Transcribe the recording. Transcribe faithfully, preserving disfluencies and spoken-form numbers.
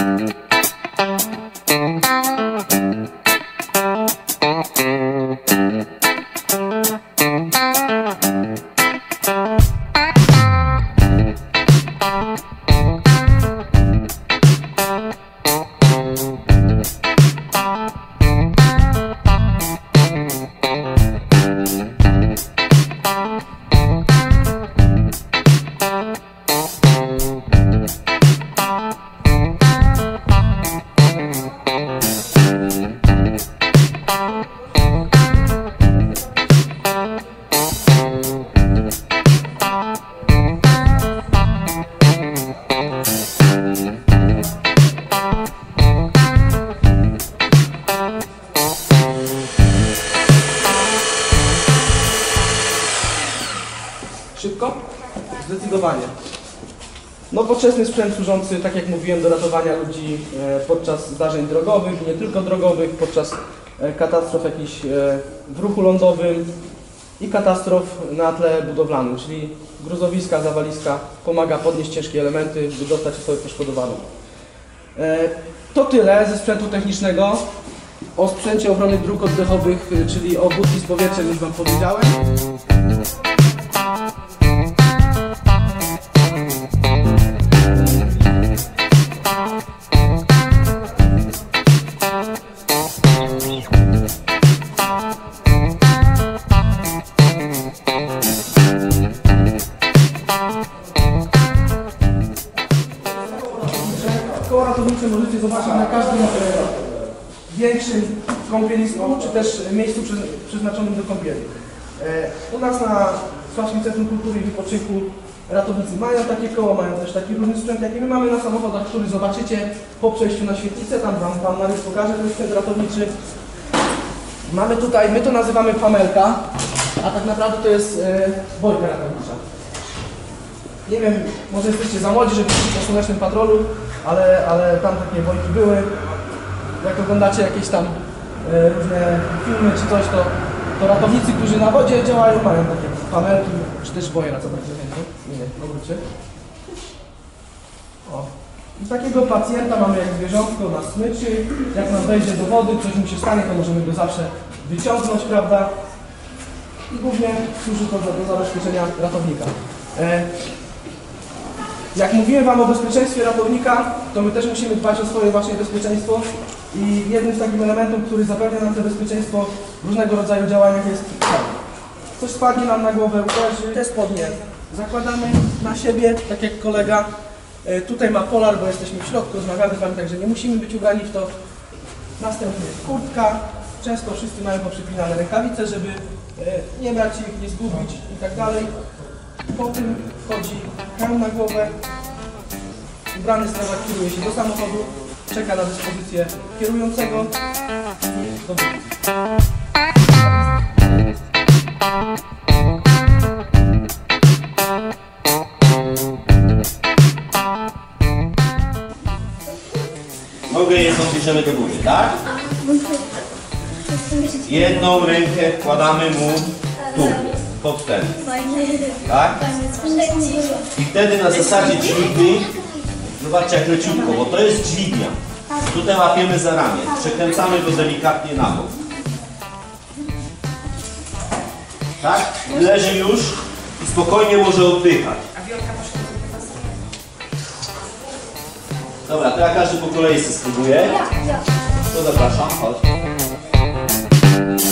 Szybko? Zdecydowanie. Nowoczesny sprzęt służący, tak jak mówiłem, do ratowania ludzi podczas zdarzeń drogowych, nie tylko drogowych, podczas katastrof jakichś w ruchu lądowym i katastrof na tle budowlanym, czyli gruzowiska, zawaliska, pomaga podnieść ciężkie elementy, by dostać osobę poszkodowaną. To tyle ze sprzętu technicznego. O sprzęcie ochrony dróg oddechowych, czyli o butli z powietrzem już Wam powiedziałem. Koło ratownicze możecie zobaczyć na każdym e, większym kąpielisku, czy też miejscu przy, przeznaczonym do kąpieli. E, u nas na Sławskim Centrum Kultury i Wypoczynku ratownicy mają takie koło, mają też taki różny sprzęt, jaki my mamy na samochodach, który zobaczycie po przejściu na świetlicę, tam Wam Pan Mariusz pokaże ten sprzęt ratowniczy. Mamy tutaj, my to nazywamy pamelka, a tak naprawdę to jest e, bojka ratownicza. Nie wiem, może jesteście za młodzi, żeby być po Słonecznym Patrolu, ale, ale tam takie bojki były. Jak oglądacie jakieś tam e, różne filmy czy coś, to, to ratownicy, którzy na wodzie działają, mają takie pamelki, czy też boje na co tak chętnie. Nie, nie, obróćcie. O. I takiego pacjenta mamy jak zwierzątko na smyczy. Jak nam wejdzie do wody, coś mu się stanie, to możemy go zawsze wyciągnąć, prawda? I głównie służy to do, do zabezpieczenia ratownika. E, Jak mówiłem Wam o bezpieczeństwie ratownika, to my też musimy dbać o swoje właśnie bezpieczeństwo i jednym z takich elementów, który zapewnia nam to bezpieczeństwo w różnego rodzaju działaniach jest coś spadnie nam na głowę, uderzy, te spodnie zakładamy na siebie, tak jak kolega. E, tutaj ma polar, bo jesteśmy w środku, rozmawiamy z Wami, także nie musimy być ubrani w to. Następnie kurtka, często wszyscy mają poprzypinane rękawice, żeby e, nie brać ich, nie zgubić i tak dalej. Po tym wchodzi hełm na głowę, ubrany strażak kieruje się do samochodu, czeka na dyspozycję kierującego i do wyjścia. Nogę jedną bierzemy do góry, tak? Jedną rękę wkładamy mu tu, pod ten. Tak? I wtedy na zasadzie dźwigni, zobaczcie jak leciutko, bo to jest dźwignia. Tutaj łapiemy za ramię, przekręcamy go delikatnie na bok. Tak? Leży już i spokojnie może oddychać. Dobra, to ja każdy po kolei sobie spróbuję. To zapraszam, chodź.